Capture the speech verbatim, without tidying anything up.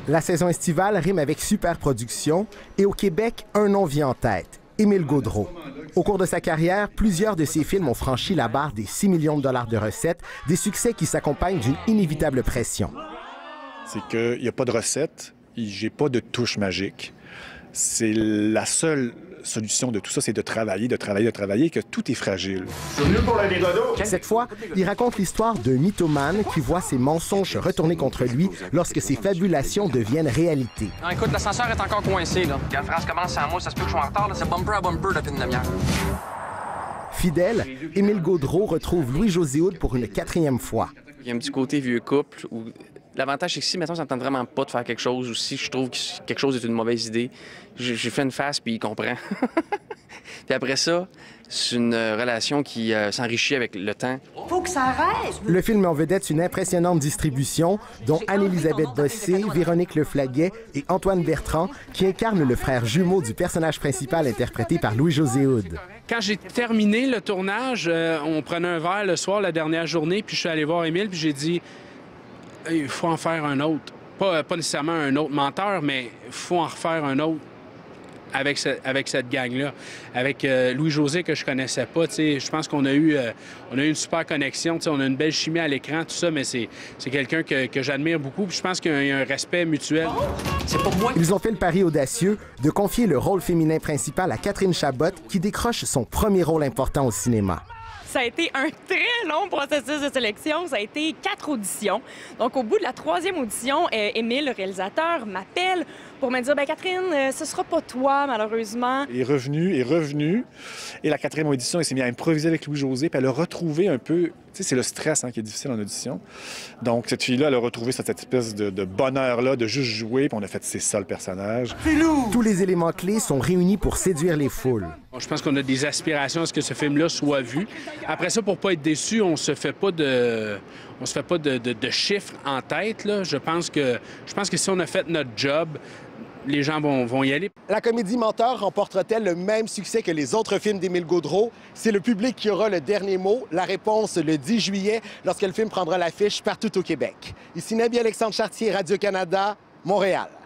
La saison estivale rime avec superproduction et au Québec, un nom vient en tête, Émile Gaudreault. Au cours de sa carrière, plusieurs de ses films ont franchi la barre des six millions de dollars de recettes, des succès qui s'accompagnent d'une inévitable pression. C'est qu'il n'y a pas de recette, j'ai pas de touche magique. C'est la seule solution de tout ça, c'est de travailler, de travailler, de travailler, que tout est fragile. Cette fois, il raconte l'histoire d'un mythomane qui voit ses mensonges retourner contre lui lorsque ses fabulations deviennent réalité. Non, écoute, l'ascenseur est encore coincé, là. Quand la phrase commence à moi, ça se peut que je sois en retard, là. C'est bumper à bumper depuis une demi-heure. Fidèle, Émile Gaudreault retrouve Louis-José Hood pour une quatrième fois. Il y a un petit côté vieux couple où l'avantage, c'est que si, mettons, ça ne tente vraiment pas de faire quelque chose ou si je trouve que quelque chose est une mauvaise idée, j'ai fait une face puis il comprend. Puis après ça, c'est une relation qui euh, s'enrichit avec le temps. Faut que ça arrête! Le film met en vedette une impressionnante distribution, dont Anne-Élisabeth Bossé, Véronique Leflaguet et Antoine Bertrand, qui incarnent le frère jumeau du personnage principal interprété par Louis-José Hood. Quand j'ai terminé le tournage, euh, on prenait un verre le soir, la dernière journée, puis je suis allé voir Émile, puis j'ai dit il faut en faire un autre. Pas, pas nécessairement un autre menteur, mais il faut en refaire un autre avec, ce, avec cette gang-là. Avec euh, Louis-José, que je connaissais pas. Je pense qu'on a eu euh, on a eu une super connexion. On a une belle chimie à l'écran, tout ça, mais c'est quelqu'un que, que j'admire beaucoup. Puis je pense qu'il y a un respect mutuel. C'est pas moi. Ils ont fait le pari audacieux de confier le rôle féminin principal à Catherine Chabot, qui décroche son premier rôle important au cinéma. Ça a été un très long processus de sélection. Ça a été quatre auditions. Donc, au bout de la troisième audition, euh, Émile, le réalisateur, m'appelle pour me dire « Bien, Catherine, euh, ce sera pas toi, malheureusement. » Il est revenu, est revenu. Et la quatrième audition, il s'est mis à improviser avec Louis-José, puis elle a retrouvé un peu... Tu sais, c'est le stress hein, qui est difficile en audition. Donc, cette fille-là, elle a retrouvé cette espèce de, de bonheur-là, de juste jouer, puis on a fait « c'est ça le personnage ». Tous les éléments clés sont réunis pour séduire les foules. Je pense qu'on a des aspirations à ce que ce film-là soit vu. Après ça, pour pas être déçu, on se fait pas de, on se fait pas de, de, de chiffres en tête. Là. Je pense que, je pense que si on a fait notre job, les gens vont, vont y aller. La comédie Menteur remportera-t-elle le même succès que les autres films d'Émile Gaudreault? C'est le public qui aura le dernier mot. La réponse le dix juillet, lorsque le film prendra l'affiche partout au Québec. Ici Nabi Alexandre Chartier, Radio-Canada, Montréal.